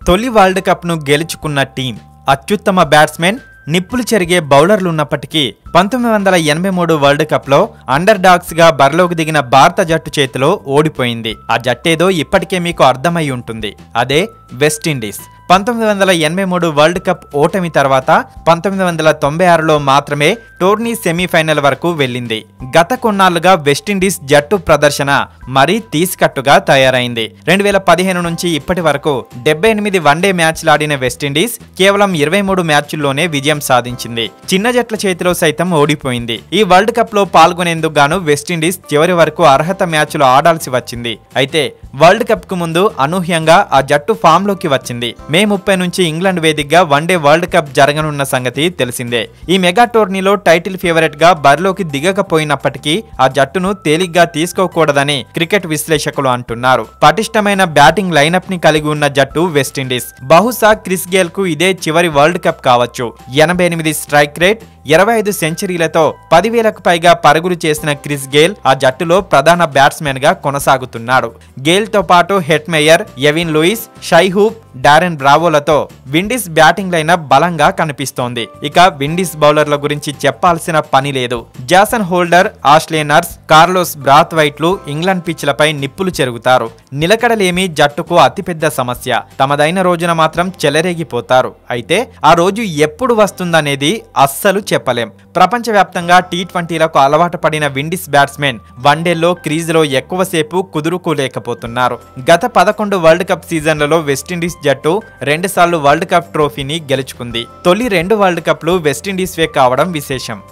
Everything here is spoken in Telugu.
తొలి వరల్డ్ కప్ ను గెలుచుకున్న టీం అత్యుత్తమ బ్యాట్స్మెన్ నిప్పులు చెరిగే బౌలర్లు ఉన్నప్పటికీ 1983 వరల్డ్ కప్ లో అండర్ డాగ్స్ గా బరిలోకి దిగిన భారత జట్టు చేతిలో ఓడిపోయింది. ఆ జట్టేదో ఇప్పటికే మీకు అర్థమై ఉంటుంది. అదే వెస్టిండీస్. 1983 వరల్డ్ కప్ ఓటమి తర్వాత 1996లో మాత్రమే టోర్నీ సెమీఫైనల్ వరకు వెళ్ళింది. గత కొన్నాళ్లుగా వెస్టిండీస్ జట్టు ప్రదర్శన మరీ తీసికట్టుగా తయారైంది. 2015 నుంచి ఇప్పటి వరకు 78 వన్డే మ్యాచ్లాడిన వెస్టిండీస్ కేవలం 23 మ్యాచ్ల్లోనే విజయం సాధించింది. చిన్న జట్ల చేతిలో సైతం ఓడిపోయింది. ఈ వరల్డ్ కప్ లో పాల్గొనేందుకు గాను వెస్టిండీస్ చివరి వరకు అర్హత మ్యాచ్లు ఆడాల్సి వచ్చింది. అయితే వరల్డ్ కప్ కు ముందు అనూహ్యంగా ఆ జట్టు ఫామ్ లోకి వచ్చింది. మే 30 నుంచి ఇంగ్లాండ్ వేదికగా వన్డే వరల్డ్ కప్ జరగనున్న సంగతి తెలిసిందే. ఈ మెగా టోర్నీలో టైటిల్ ఫేవరెట్ గా బరిలోకి దిగకపోయినప్పటికీ ఆ జట్టును తేలిగ్గా తీసుకోకూడదని క్రికెట్ విశ్లేషకులు అంటున్నారు. పటిష్టమైన బ్యాటింగ్ లైనప్ ని కలిగి ఉన్న జట్టు వెస్టిండీస్. బహుశా క్రిస్ గేల్ కు ఇదే చివరి వరల్డ్ కప్ కావచ్చు. 88 స్ట్రైక్ రేట్, 25 సెంచరీలతో 10,000కు పైగా పరుగులు చేసిన క్రిస్ గేల్ ఆ జట్టులో ప్రధాన బ్యాట్స్మెన్ గా కొనసాగుతున్నాడు. గేల్ తో పాటు Hetmyer, Evin Lewis, Shai Hope, Darren బ్రావోలతో విండీస్ బ్యాటింగ్ లైనప్ బలంగా కనిపిస్తోంది. ఇక విండీస్ బౌలర్ల గురించి చెప్పాల్సిన పని లేదు. Jason Holder, Ashley Nurse, Carlos బ్రాత్వైట్లు ఇంగ్లాండ్ పిచ్లపై నిప్పులు చెరుగుతారు. నిలకడలేమి జట్టుకు అతిపెద్ద సమస్య. తమదైన రోజున మాత్రం చెలరేగిపోతారు. అయితే ఆ రోజు ఎప్పుడు వస్తుందనేది అస్సలు చెప్పలేం. ప్రపంచవ్యాప్తంగా టీ20లకు అలవాటు పడిన విండీస్ బ్యాట్స్మెన్ వన్డేల్లో క్రీజులో ఎక్కువసేపు కుదురుకోలేకపోతున్నారు. గత 11 వరల్డ్ కప్ సీజన్లలో వెస్టిండీస్ జట్టు 2 సార్లు వరల్డ్ కప్ ట్రోఫీని గెలుచుకుంది. తొలి 2 వరల్డ్ కప్లు వెస్టిండీస్వే కావడం విశేషం.